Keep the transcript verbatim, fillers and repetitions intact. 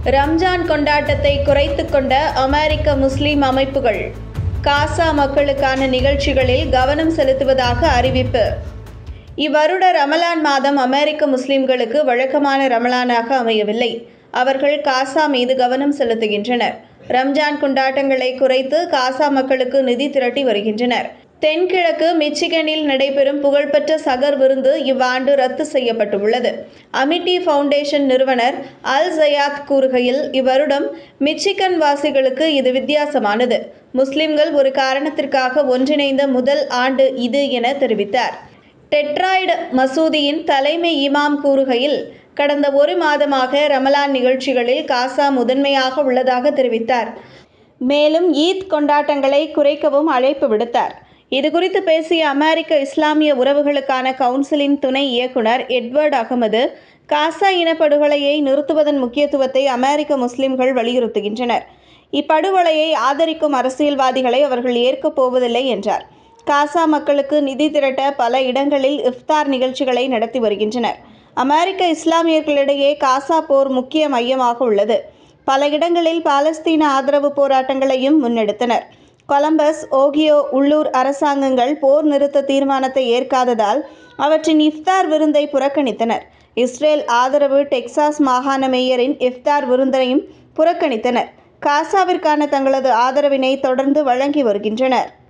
ரம்ஜான் கொண்டாட்டத்தை குறைத்துக் கொண்ட அமெரிக்க முஸ்லிம் அமைப்புகள் காசா மக்களுக்கான நிகழ்ச்சிகளில் கவனம் செலுத்துவதாக அறிவிப்பு. இவ்வருட ரமலான் மாதம் அமெரிக்க முஸ்லிம்களுக்கு வழக்கமான ரமலானாக அமையவில்லை. அவர்கள் காசா மீது கவனம் செலுத்துகின்றனர். ரம்ஜான் கொண்டாட்டங்களை குறைத்து காசா மக்களுக்கு நிதி திரட்டி வருகின்றனர். தென்கிழக்கு மிச்சிகனில் நடைபெறும் புகழ்பெற்ற சகர் விருந்து இவ்வாண்டு ரத்து செய்யப்பட்டுள்ளது. அமிட்டி ஃபவுண்டேஷன் நிறுவனர் அல் ஜயாத் கூறுகையில், இவ்வருடம் மிச்சிகன் வாசிகளுக்கு இது வித்தியாசமானது. முஸ்லிம்கள் ஒரு காரணத்திற்காக ஒன்றிணைந்த முதல் ஆண்டு இது என தெரிவித்தார். டெட்ராய்டு மசூதியின் தலைமை இமாம் கூறுகையில், கடந்த ஒரு மாதமாக ரமலான் நிகழ்ச்சிகளில் காசா முதன்மையாக உள்ளதாக தெரிவித்தார். மேலும் ஈத் கொண்டாட்டங்களை குறைக்கவும் அழைப்பு விடுத்தார். இதுகுறித்து பேசிய அமெரிக்க இஸ்லாமிய உறவுகளுக்கான கவுன்சிலின் துணை இயக்குனர் எட்வர்ட் அகமது, காசா இனப்படுகொலையை நிறுத்துவதன் முக்கியத்துவத்தை அமெரிக்க முஸ்லிம்கள் வலியுறுத்துகின்றனர். இப்படுகொலையை ஆதரிக்கும் அரசியல்வாதிகளை அவர்கள் ஏற்கப் போவதில்லை என்றார். காசா மக்களுக்கு நிதி திரட்ட பல இடங்களில் இஃப்தார் நிகழ்ச்சிகளை நடத்தி வருகின்றனர். அமெரிக்க இஸ்லாமியர்களிடையே காசா போர் முக்கிய மையமாக உள்ளது. பல இடங்களில் பாலஸ்தீன ஆதரவு போராட்டங்களையும் முன்னெடுத்தனர். கொலம்பஸ், ஓகியோ உள்ளூர் அரசாங்கங்கள் போர் நிறுத்த தீர்மானத்தை ஏற்காததால் அவற்றின் இஃப்தார் விருந்தை புறக்கணித்தனர். இஸ்ரேல் ஆதரவு டெக்சாஸ் மாகாண மேயரின் இஃப்தார் விருந்தையும் புறக்கணித்தனர். காசாவிற்கான தங்களது ஆதரவினை தொடர்ந்து வழங்கி வருகின்றனர்.